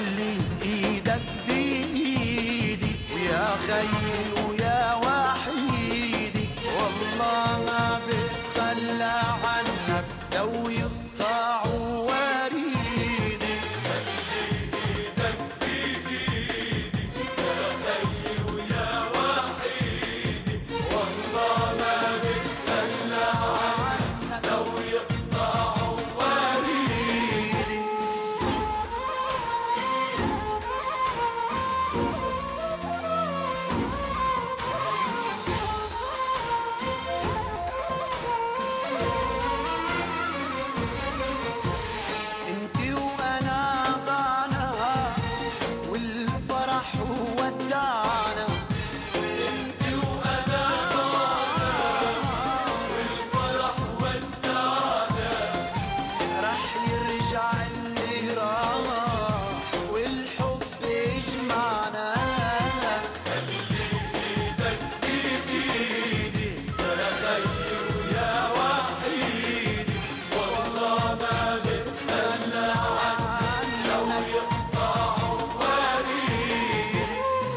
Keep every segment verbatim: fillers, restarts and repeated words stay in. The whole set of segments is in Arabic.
خلي ايدك بايدي ويا خيي ويا وحيدي، والله ما بتخلى عنك لو يقطعوا وريدي. خلي ايدك بايدي يا خيي ويا وحيدي، والله ما بتخلى عنك لو يقطعوا وريدي. انتي وانا ضعنا والفرح ودعنا، انتي وانا ضعنا والفرح ودعنا، رح يرجع اللي راح والحب يجمعنا. خلي ايدك بايدي يا خيي ويا وحيدي، والله ما بتخلى عنك لو يقطعوا وريدي.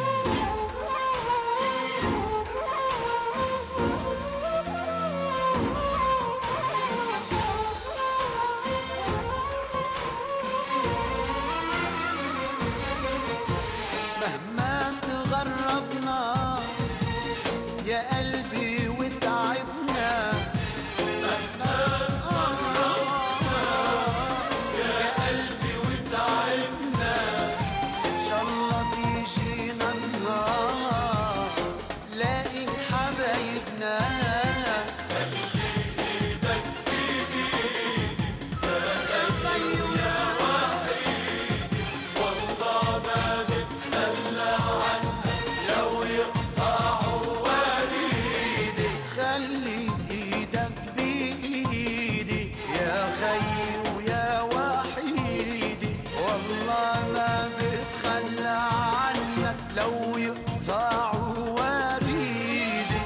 مهما تغربنا يا قلبي وتعبنا، مهما تغربنا يا قلبي وتعبنا، إن شاء الله بيجينا النهار لاقي حبايبنا. خلي ايدك بايدي يا خيي ويا وحيدي، والله ما بتخلى عنك لو يقطعوا وريدي. خلي ايدك بايدي يا خيي ويا وحيدي، والله ما بتخلى عنك لو يقطعوا وريدي.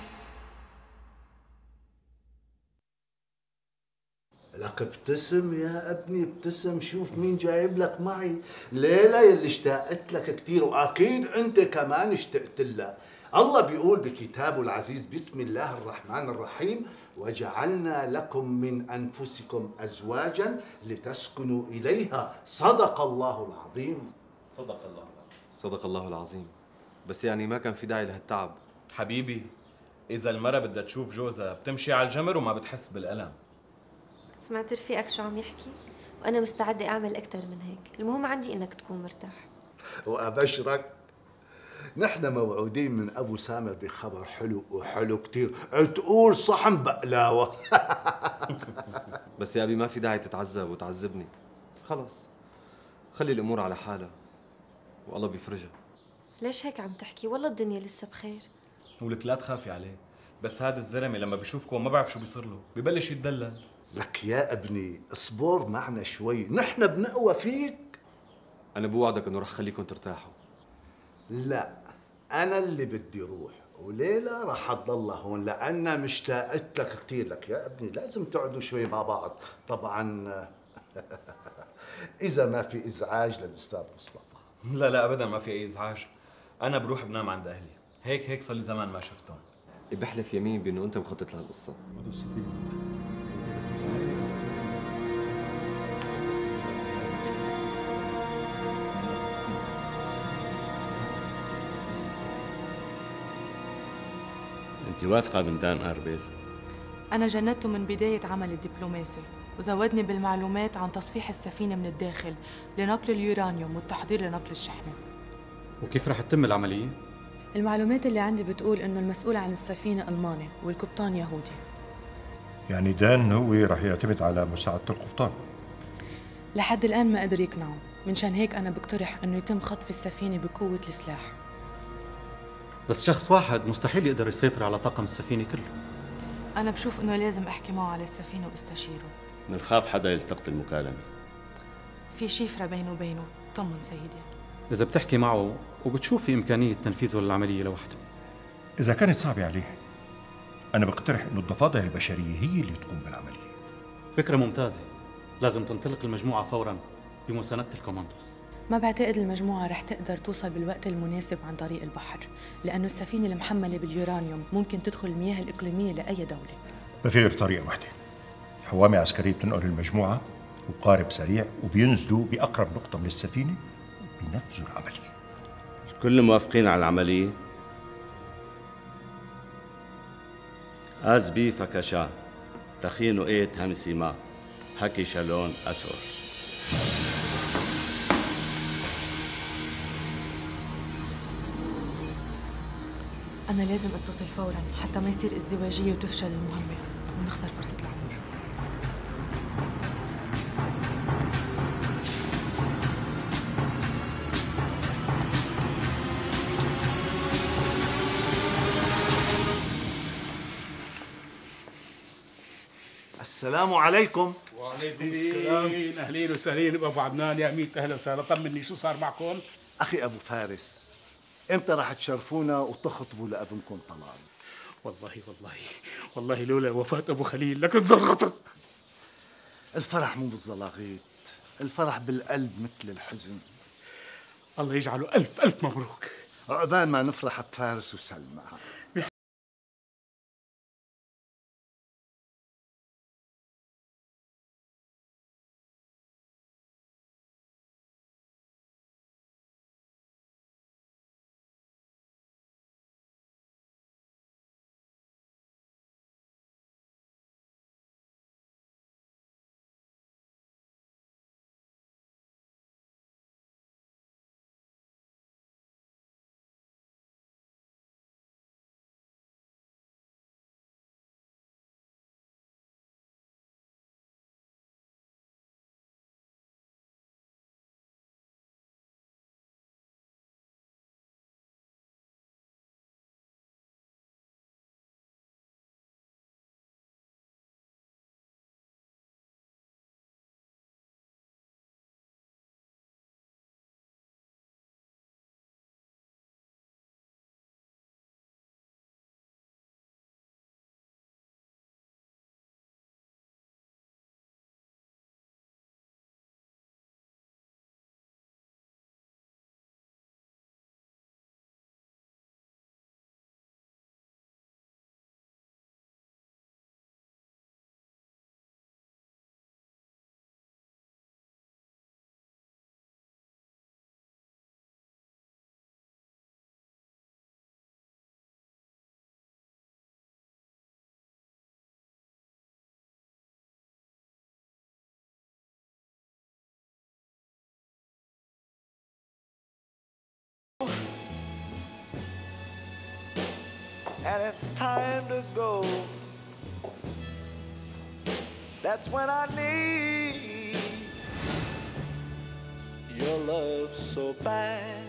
لك ابتسم يا ابني ابتسم، شوف مين جايب لك معي ليلى يلي اشتاقت لك كثير، واكيد انت كمان اشتقت لها. الله بيقول بكتابه العزيز بسم الله الرحمن الرحيم: وجعلنا لكم من انفسكم ازواجا لتسكنوا اليها، صدق الله العظيم. صدق الله العظيم. صدق الله العظيم. بس يعني ما كان في داعي لهالتعب. حبيبي، إذا المرة بدها تشوف جوزها بتمشي على الجمر وما بتحس بالألم. سمعت رفيقك شو عم يحكي؟ وأنا مستعدة أعمل أكتر من هيك، المهم عندي إنك تكون مرتاح. وابشرك نحن موعودين من ابو سامر بخبر حلو وحلو كثير، تقول صحن بقلاوه. بس يا أبي ما في داعي تتعذب وتعذبني. خلص خلي الأمور على حالها والله بيفرجها. ليش هيك عم تحكي؟ والله الدنيا لسه بخير. ولك لا تخافي عليه، بس هذا الزلمة لما بشوفكم ما بعرف شو بيصير له، ببلش يتدلل. لك يا ابني اصبر معنا شوي، نحن بنقوى فيك. أنا بوعدك إنه رح خليكم ترتاحوا. لا انا اللي بدي روح، وليلى رح تضلها هون لانها مشتاقت لك كثير. لك يا ابني لازم تقعدوا شوي مع بعض طبعا. اذا ما في ازعاج للاستاذ مصطفى. لا لا أبدا ما في أي إزعاج، أنا بروح بنام عند أهلي، هيك هيك صار لي زمان ما شفتهم. بحلف يمين بأنه أنت مخطط لهالقصة. انت واثقه من دان اربيل؟ أنا جندته من بداية عمل الدبلوماسي، وزودني بالمعلومات عن تصفيح السفينة من الداخل لنقل اليورانيوم والتحضير لنقل الشحنة. وكيف رح تتم العملية؟ المعلومات اللي عندي بتقول إنه المسؤول عن السفينة ألماني والقبطان يهودي. يعني دان هو رح يعتمد على مساعدة القبطان؟ لحد الآن ما قدر يقنعه، منشان هيك أنا بقترح إنه يتم خطف السفينة بقوة السلاح. بس شخص واحد مستحيل يقدر يسيطر على طاقم السفينة كله. أنا بشوف إنه لازم أحكي معه على السفينة واستشيره. بنخاف حدا يلتقط المكالمة. في شفرة بينه وبينه، طمن سيدي. إذا بتحكي معه وبتشوفي إمكانية تنفيذه للعملية لوحده. إذا كانت صعبة عليه، أنا بقترح إنه الضفادع البشرية هي اللي تقوم بالعملية. فكرة ممتازة، لازم تنطلق المجموعة فوراً بمساندة الكوماندوس. ما بعتقد المجموعة رح تقدر توصل بالوقت المناسب عن طريق البحر، لأنه السفينة المحملة باليورانيوم ممكن تدخل المياه الإقليمية لأي دولة. ما في غير طريقة واحدة، حوامة عسكرية بتنقل المجموعة وقارب سريع وبينزلوا بأقرب نقطة من السفينة وبينفذوا العملية. الكل موافقين على العملية؟ أزبي فكشا تخينو إيت همسيما حكي شالون أسور. أنا لازم أتصل فوراً حتى ما يصير ازدواجية وتفشل المهمة ونخسر فرصة العبور. السلام عليكم. وعليكم السلام. اهلين وسهلين ابو عدنان، يا ميت اهلا وسهلا. طمني شو صار معكم؟ اخي ابو فارس، امتى راح تشرفونا وتخطبوا لابنكم طلال؟ والله والله والله لولا وفاة ابو خليل لكنت زرغطت. الفرح مو بالزلاغيط، الفرح بالقلب مثل الحزن. الله يجعله الف الف مبروك. عقبال ما نفرح بفارس وسلمى. And it's time to go. That's when I need your love so bad.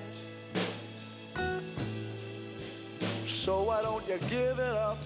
So why don't you give it up?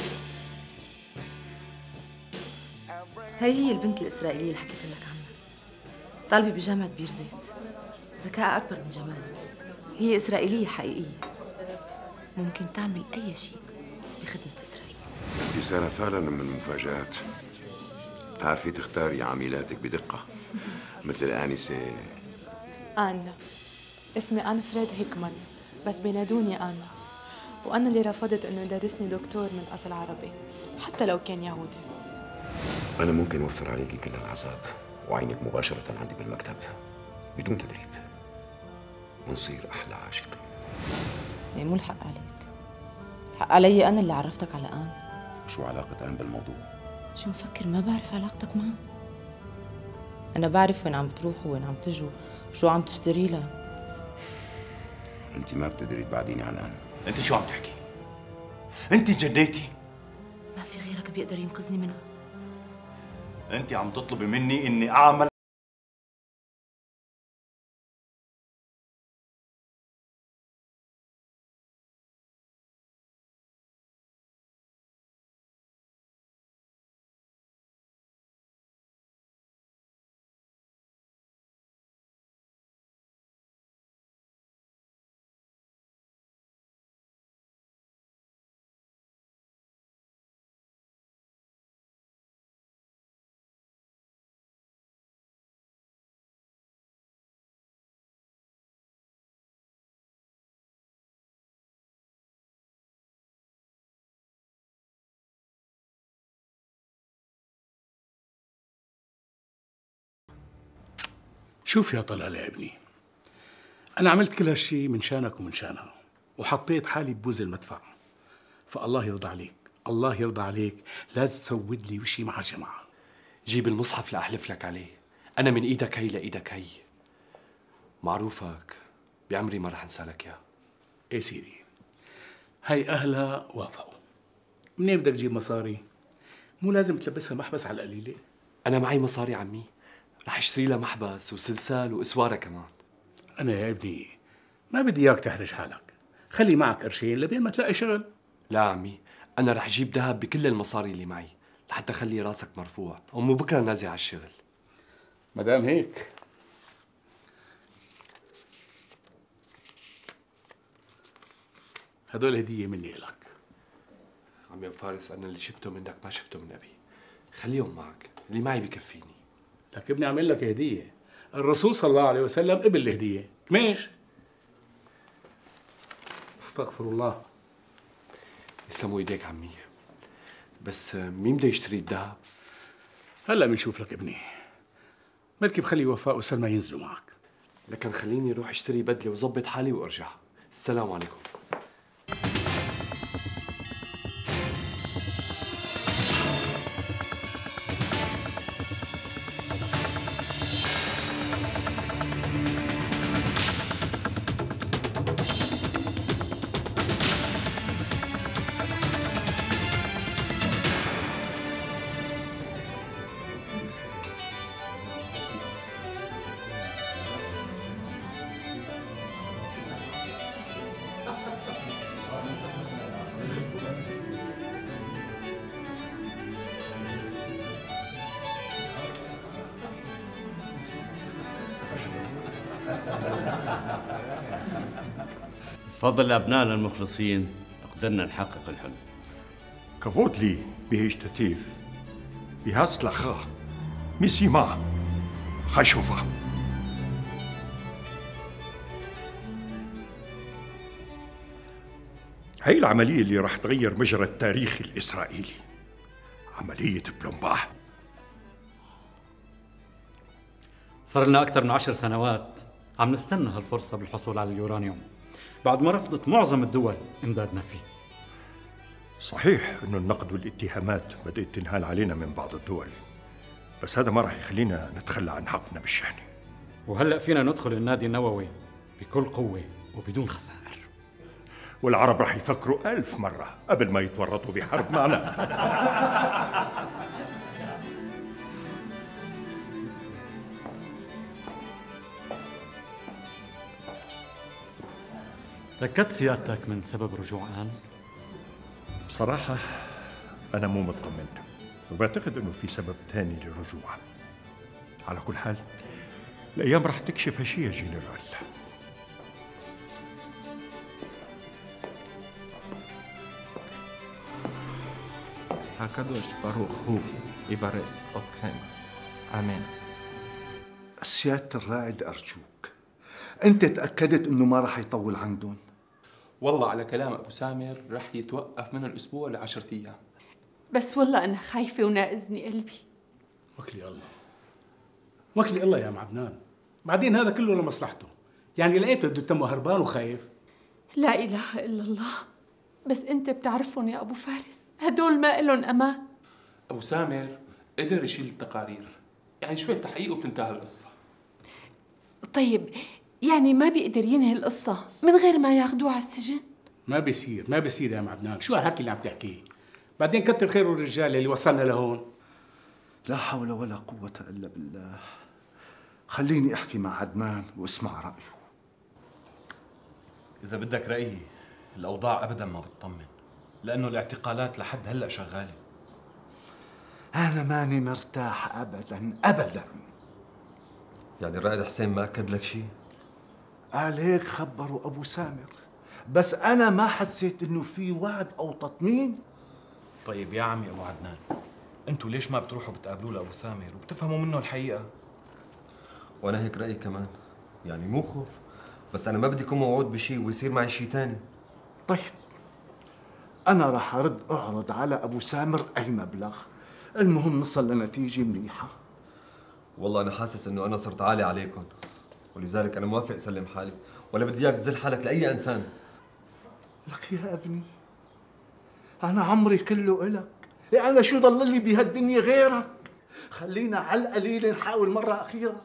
هي هي البنت الإسرائيلية اللي حكيت لك عنها، طالبة بجامعة بير زيت، ذكائها أكبر من جمالها. هي إسرائيلية حقيقية، ممكن تعمل أي شيء بخدمة إسرائيل. أنت سنة فعلا من المفاجآت، بتعرفي تختاري عميلاتك بدقة مثل الآنسة آنا. اسمي آن فريد هيكمان، بس بينادوني آنا. وأنا اللي رفضت إنه يدرسني دكتور من أصل عربي حتى لو كان يهودي. أنا ممكن أوفر عليكي كل العذاب وعينك مباشرة عندي بالمكتب بدون تدريب ونصير أحلى عاشقين. يعني مو الحق عليك، الحق علي أنا اللي عرفتك على آن. وشو علاقة آن بالموضوع؟ شو مفكر ما بعرف علاقتك معه؟ أنا بعرف وين عم تروح وين عم تجوا وشو عم تشتري لها. أنت ما بتقدري تبعديني عن آن. أنت شو عم تحكي؟ أنت جنيتي؟ ما في غيرك بيقدر ينقذني منها. أنت عم تطلبي مني إني أعمل شوف يا طلال يا ابني، أنا عملت كل هالشي من شانك ومن شانها، وحطيت حالي ببوز المدفع، فالله يرضى عليك، الله يرضى عليك، لازم تسود لي وشي مع الجماعة. جيب المصحف لأحلف لك عليه، أنا من إيدك هي لإيدك هي. معروفك بعمري ما رح أنسالك إياه. إيه سيدي، هاي أهلها وافقوا. منين بدك تجيب مصاري؟ مو لازم تلبسها محبس على القليلة؟ أنا معي مصاري عمي، رح اشتري لها محبس وسلسال وإسوارة كمان. أنا يا ابني ما بدي إياك تحرج حالك، خلي معك قرشين لبين ما تلاقي شغل. لا عمي، أنا رح جيب ذهب بكل المصاري اللي معي لحتى خلي راسك مرفوع، أمه بكرة نازل على الشغل. مدام هيك هدول هدية مني لك. عمي أبو فارس، أنا اللي شفته منك ما شفته من أبي، خليهم معك، اللي معي بكفيني. لك ابني أعمل لك هدية، الرسول صلى الله عليه وسلم قبل الهدية، ماشي؟ استغفر الله. يسلموا ايديك عمي، بس مين بده يشتري الذهب؟ هلا بنشوف لك ابني، مركب بخلي وفاء وسلمى ينزلوا معك. لكن خليني اروح اشتري بدله وظبط حالي وارجع. السلام عليكم. بفضل أبنائنا المخلصين قدرنا نحقق الحلم. כבוד לי בהשתתף בהצלחה משימה חשובה. هي العملية اللي راح تغير مجرى التاريخ الإسرائيلي، عملية بلومباح. صار لنا أكثر من عشر سنوات عم نستنى هالفرصة بالحصول على اليورانيوم بعد ما رفضت معظم الدول إمدادنا فيه. صحيح إنه النقد والاتهامات بدأت تنهال علينا من بعض الدول، بس هذا ما راح يخلينا نتخلى عن حقنا بالشحن. وهلأ فينا ندخل النادي النووي بكل قوة وبدون خسائر، والعرب راح يفكروا ألف مرة قبل ما يتورطوا بحرب معنا. تأكدت سيادتك من سبب رجوع آن؟ بصراحة أنا مو مطمن، وبعتقد إنه في سبب ثاني للرجوع. على كل حال الأيام راح تكشف هالشي يا جنرال. הקדוש ברוך הוא יברס אתכם. آمين. سيادة الرائد أرجوك، أنت تأكدت إنه ما راح يطول عندهم؟ والله على كلام أبو سامر رح يتوقف من الأسبوع لعشرة أيام. بس والله أنا خايفة وناقزني قلبي. وكلي الله وكلي الله يا معدنان، بعدين هذا كله لمصلحته، يعني لقيته بده تمه هربان وخايف. لا إله إلا الله، بس أنت بتعرفهم يا أبو فارس، هدول ما إلهم أمان. أبو سامر قدر يشيل التقارير، يعني شوية تحقيق وبتنتهي القصة. طيب يعني ما بيقدر ينهي القصة من غير ما ياخدوه على السجن؟ ما بيصير ما بيصير يا معدنان، شو هالحكي اللي عم تحكيه؟ بعدين كتر خيره الرجال اللي وصلنا لهون. لا حول ولا قوة إلا بالله. خليني أحكي مع عدنان واسمع رأيه. إذا بدك رأيي، الأوضاع أبداً ما بتطمن، لأنه الاعتقالات لحد هلأ شغالة. أنا ماني مرتاح أبداً أبداً. يعني الرائد حسين ما أكد لك شيء؟ قال هيك خبروا أبو سامر، بس أنا ما حسيت إنه في وعد أو تطمين. طيب يا عمي أبو عدنان، أنتوا ليش ما بتروحوا بتقابلوه لأبو سامر وبتفهموا منه الحقيقة؟ وأنا هيك رأيي كمان، يعني مو خوف، بس أنا ما بدي أكون موعود بشيء ويصير معي شيء تاني. طيب أنا راح أرد أعرض على أبو سامر أي مبلغ، المهم نصل لنتيجة منيحة. والله أنا حاسس إنه أنا صرت عالي عليكم، ولذلك أنا موافق سلم حالي، ولا بدي إياك تزل حالك لأي إنسان. لك يا ابني أنا عمري كله إلك، يعني أنا شو ضل لي بهالدنيا غيرك؟ خلينا على القليل نحاول مرة أخيرة.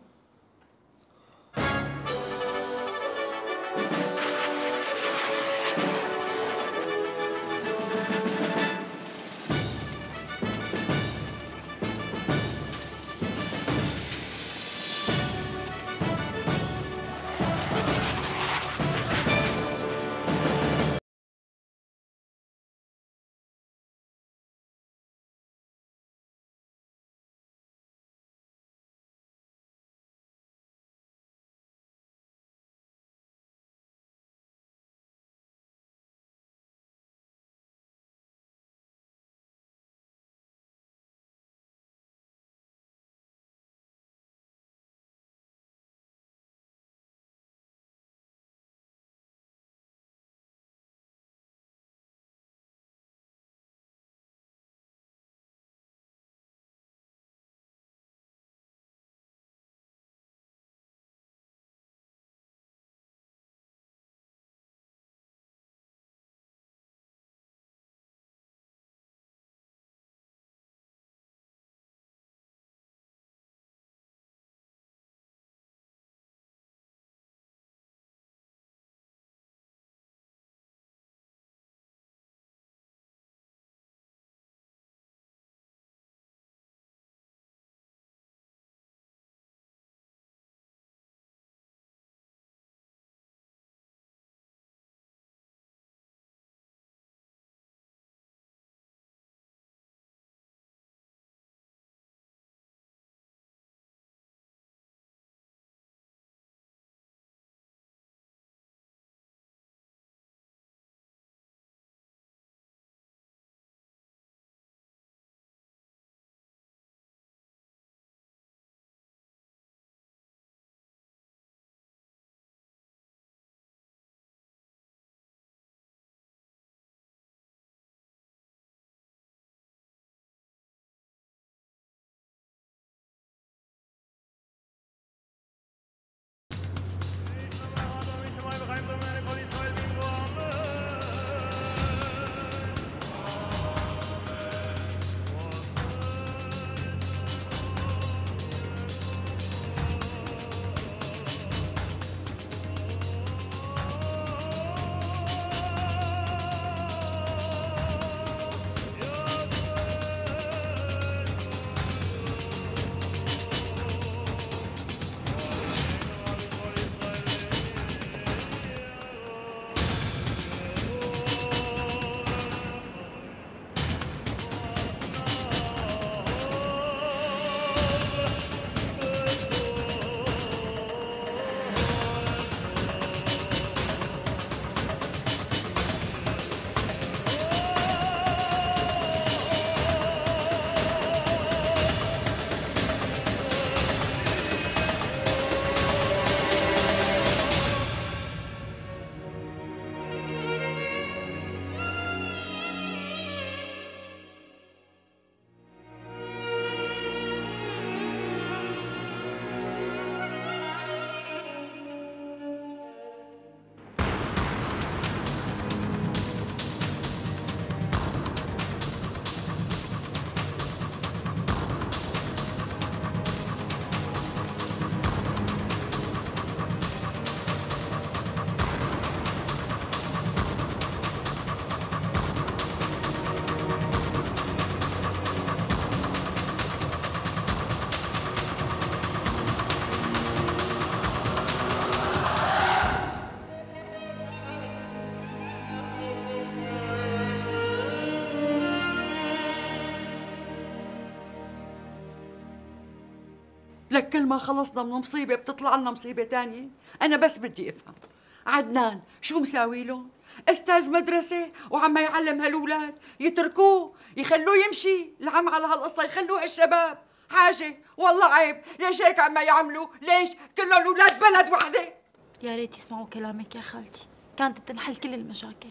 لك كل ما خلصنا من مصيبة بتطلع لنا مصيبة تانية. أنا بس بدي أفهم عدنان شو مساوي لهم؟ أستاذ مدرسة وعم يعلم هالأولاد، يتركوه يخلوه يمشي العم على هالقصة، يخلوه الشباب حاجة. والله عيب، ليش هيك عم يعملوا؟ ليش كلهم الأولاد بلد وحدة؟ يا ريت يسمعوا كلامك يا خالتي، كانت بتنحل كل المشاكل.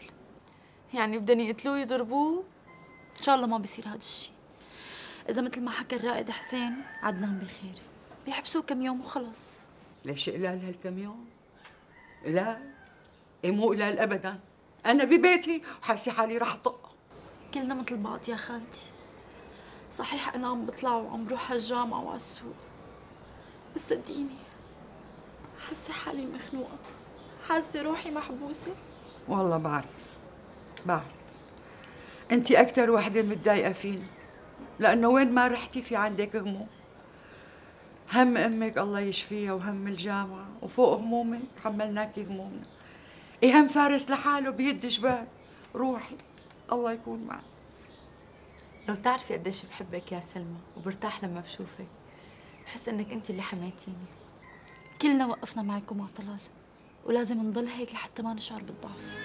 يعني بدهم يقتلوه يضربوه؟ إن شاء الله ما بيصير هذا الشيء. إذا مثل ما حكى الرائد حسين عدنان بخير. بيحبسوه كم يوم وخلص. ليش قلال هالكم يوم؟ قلال؟ ايه مو قلال ابدا. انا ببيتي وحاسه حالي رح طق. كلنا مثل بعض يا خالتي. صحيح انا عم بطلع وعم بروح على الجامعه وعلى السوق، بس صدقيني حاسه حالي مخنوقه، حاسه روحي محبوسه. والله بعرف بعرف انتي اكثر وحده متضايقه فينا، لانه وين ما رحتي في عندك هموم. هم امك الله يشفيها وهم الجامعه، وفوق همومك حملناكي همومنا. إيه هم فارس لحاله بيد جبال. روحي الله يكون معك. لو تعرفي قديش بحبك يا سلمى وبرتاح لما بشوفك، بحس انك انت اللي حمايتيني. كلنا وقفنا معكم مع طلال، ولازم نضل هيك لحتى ما نشعر بالضعف.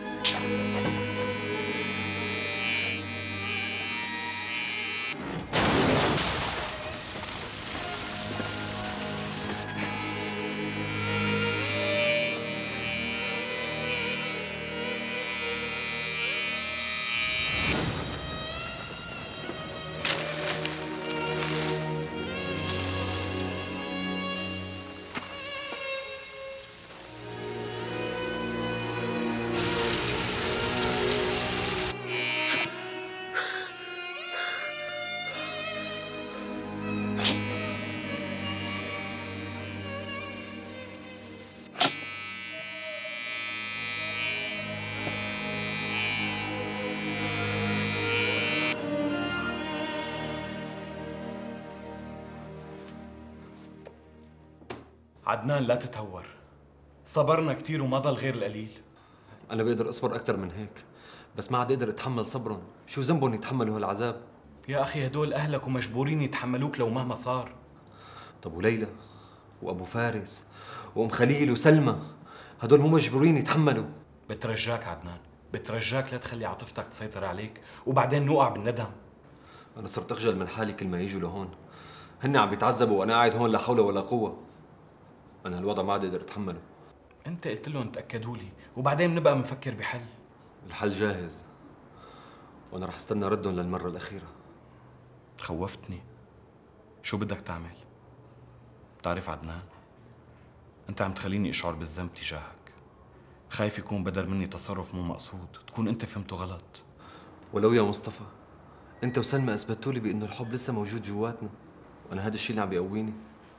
عدنان لا تتهور، صبرنا كتير وما ضل غير القليل. أنا بقدر أصبر أكثر من هيك، بس ما عاد أقدر أتحمل صبرهم. شو ذنبهم يتحملوا هالعذاب؟ يا أخي هدول أهلك ومجبورين يتحملوك لو مهما صار. طب وليلى وأبو فارس وأم خليل وسلمى، هدول مو مجبورين يتحملوا؟ بترجاك عدنان، بترجاك لا تخلي عاطفتك تسيطر عليك وبعدين نوقع بالندم. أنا صرت أخجل من حالي كل ما يجوا لهون. هن عم بيتعذبوا وأنا قاعد هون لا حول ولا قوة. أنا هالوضع ما عاد أقدر أتحمله. أنت قلت لهم تأكدوا لي وبعدين بنبقى بنفكر بحل. الحل جاهز، وأنا رح استنى ردهم للمرة الأخيرة. خوفتني. شو بدك تعمل؟ بتعرف عدنان، أنت عم تخليني أشعر بالذنب تجاهك. خايف يكون بدر مني تصرف مو مقصود، تكون أنت فهمته غلط. ولو يا مصطفى، أنت وسلمى أثبتوا لي بأنه الحب لسه موجود جواتنا، وأنا هذا الشيء اللي عم بيقويني.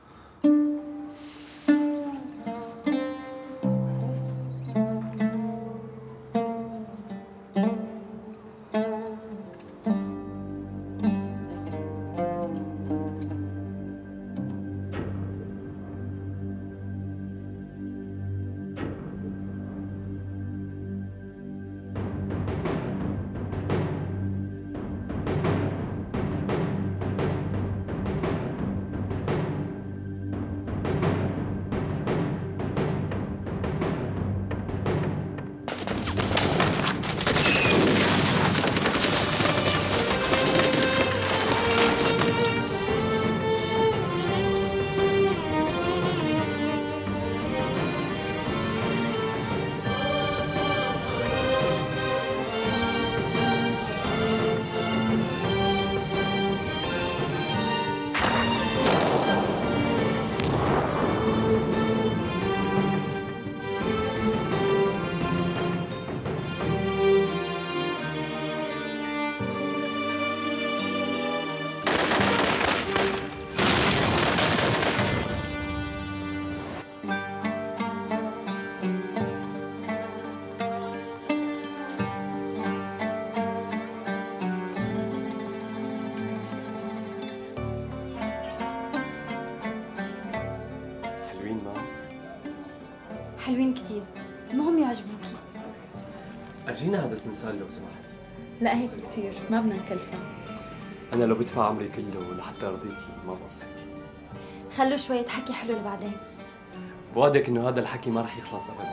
حلوين كتير، المهم يعجبوكي. أرجينا هذا السنسال لو سمحت. لا هيك كتير، ما بدنا نكلفها. أنا لو بدفع عمري كله لحتى أرضيكي ما بقصر. خلوا شوية حكي حلو لبعدين. بوعدك إنه هذا الحكي ما رح يخلص أبداً.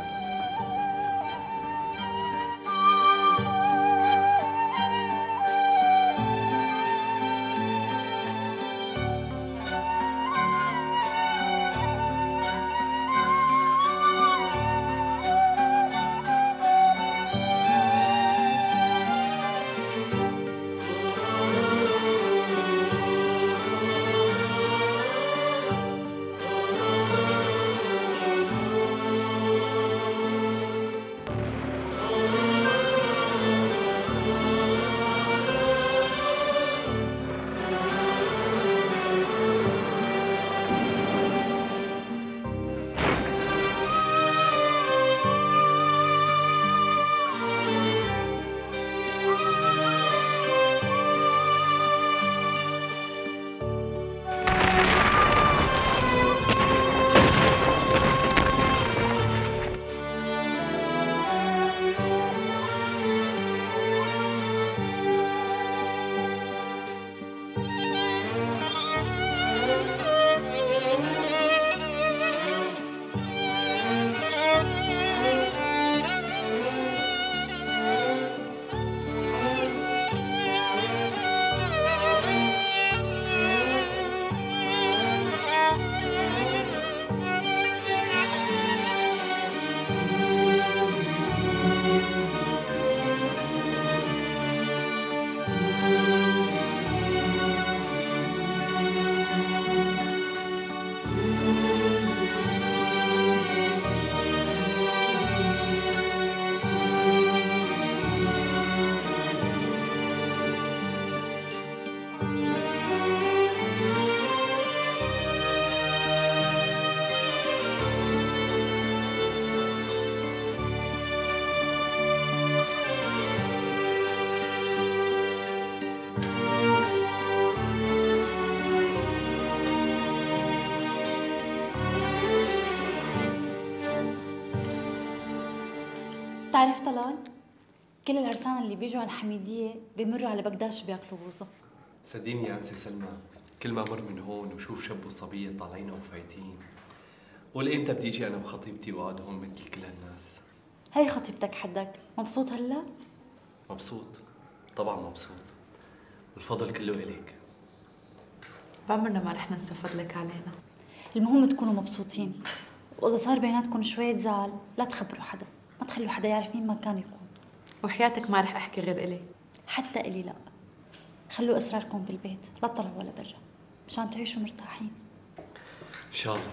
بتعرف طلال؟ كل العرسان اللي بيجوا على الحميدية بيمروا على بقداش بياكلوا بوظة. صدقيني يا أنسة سلمى، كل ما مر من هون وشوف شاب وصبية طالعين وفايتين، قول إمتى بدي أجي أنا وخطيبتي وأقعد هون مثل كل هالناس. هي خطيبتك حدك، مبسوط هلا؟ مبسوط، طبعا مبسوط. الفضل كله إليك. بعمرنا ما رح ننسى فضلك علينا. المهم تكونوا مبسوطين، وإذا صار بيناتكم شوية زعل لا تخبروا حدا، ما تخلوا حدا يعرف مين ما كان يكون. وحياتك ما رح أحكي غير إلي. حتى إلي لا. خلوا أسراركم بالبيت، لا تطلعوا ولا برا، مشان تعيشوا مرتاحين. إن شاء الله.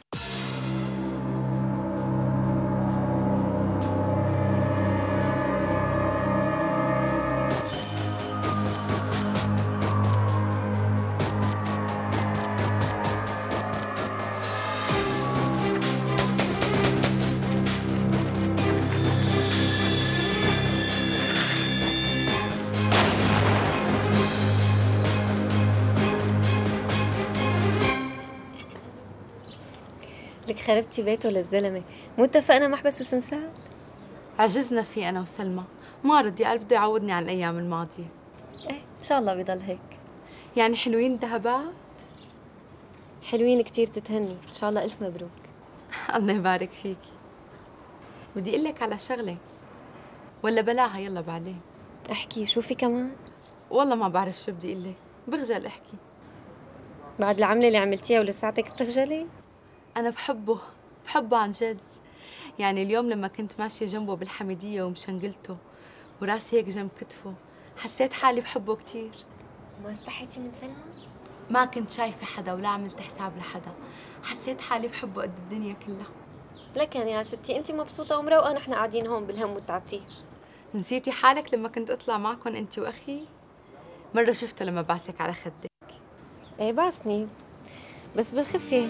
لك خربتي بيته للزلمه، مو اتفقنا محبس وسنسال؟ عجزنا فيه انا وسلمى، ما رضي قال بده يعودني عن الايام الماضيه. ايه ان شاء الله بيضل هيك. يعني حلوين الذهبات؟ حلوين كتير، تتهني ان شاء الله. الف مبروك. الله يبارك فيكي. بدي اقول لك على شغله، ولا بلاها يلا بعدين. احكي، شو في كمان؟ والله ما بعرف شو بدي اقول لك، بخجل احكي. بعد العمله اللي عملتيها ولساتك بتخجلي؟ أنا بحبه، بحبه عن جد. يعني اليوم لما كنت ماشية جنبه بالحميدية ومشنقلته وراسي هيك جنب كتفه، حسيت حالي بحبه كتير. ما استحيتي من سلمى؟ ما كنت شايفة حدا ولا عملت حساب لحدا، حسيت حالي بحبه قد الدنيا كلها. لكن يا ستي انت مبسوطة ومروقة، نحن قاعدين هون بالهم والتعتير. نسيتي حالك لما كنت اطلع معكم انت واخي؟ مرة شفته لما بعسك على خدك. ايه باسني، بس بالخفية.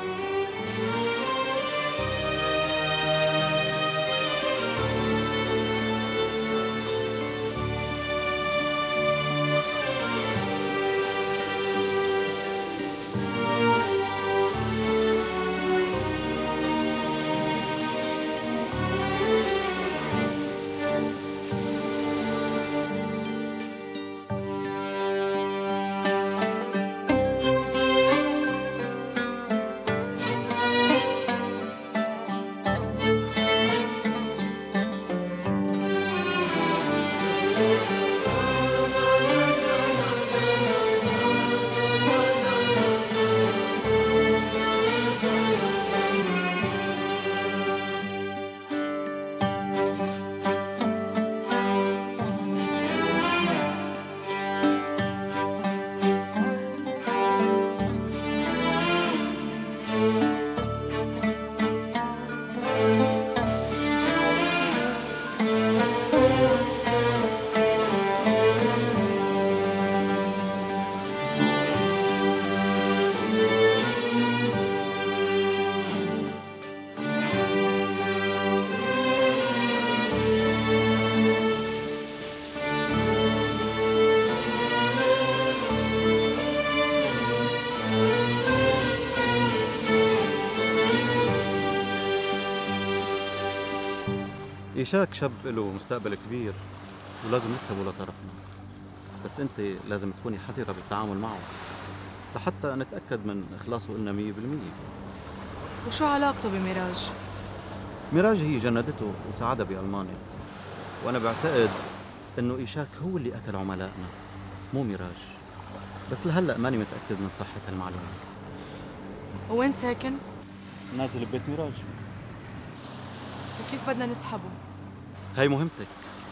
إيشاك شاب له مستقبل كبير ولازم نكسبه لطرفنا، بس أنت لازم تكوني حذرة بالتعامل معه لحتى نتأكد من إخلاصه لنا مية بالمية. وشو علاقته بميراج؟ ميراج هي جندته وساعدها بألمانيا، وأنا بعتقد إنه إيشاك هو اللي قتل عملائنا مو ميراج، بس لهلأ ماني متأكد من صحة هالمعلومة. وين ساكن؟ نازل ببيت ميراج. وكيف بدنا نسحبه؟ هاي مهمتك.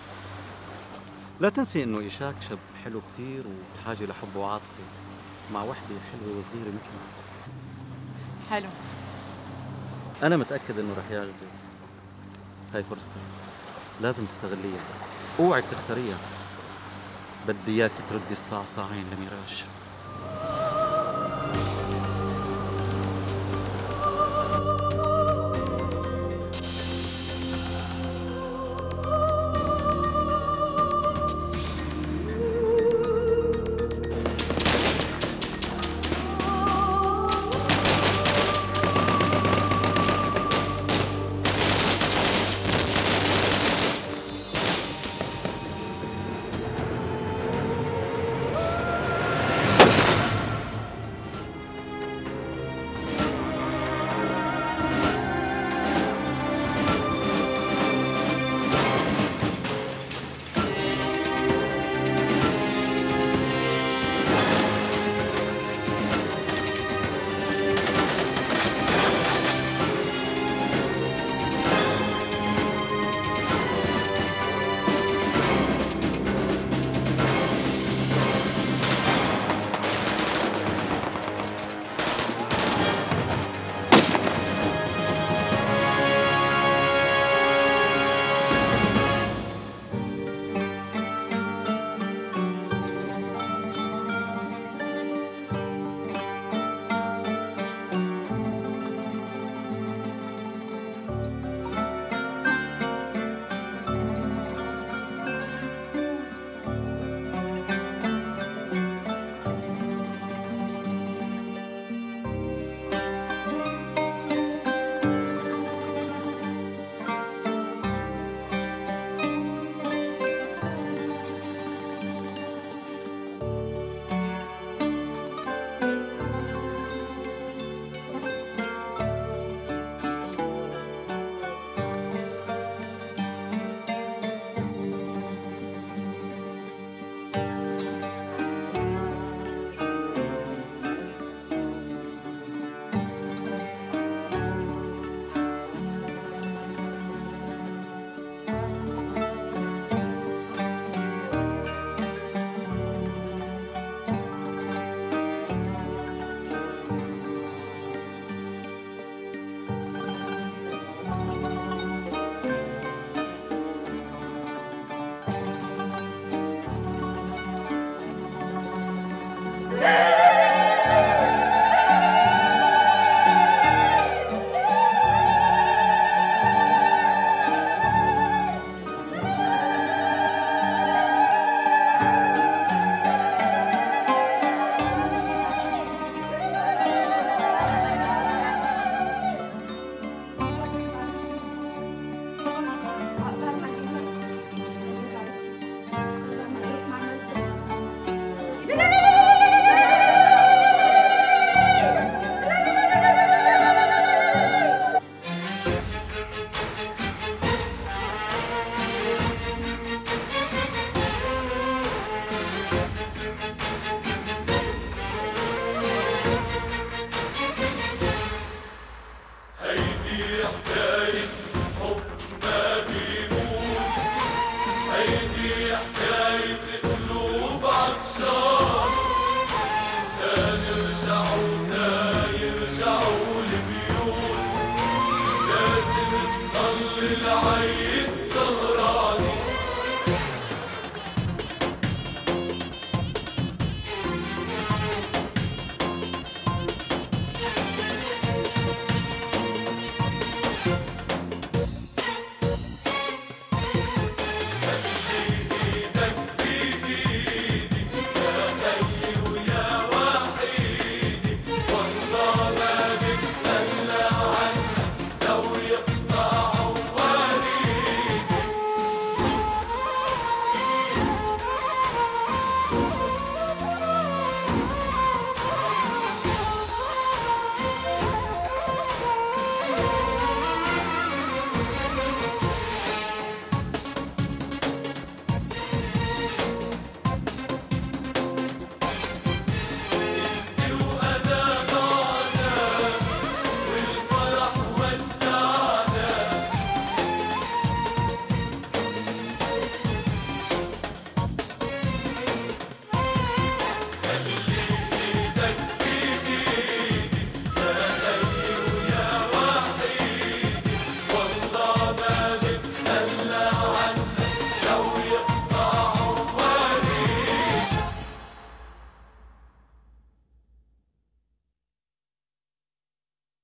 لا تنسي إنه إيشاك شاب حلو كتير وبحاجة لحب وعاطفة مع وحدة حلوة وصغيرة مثله. حلو. أنا متأكد إنه رح يعجبك. هاي فرصتك، لازم تستغليها، اوعك تخسريها. بدي إياك تردي الصعصعين لميراج.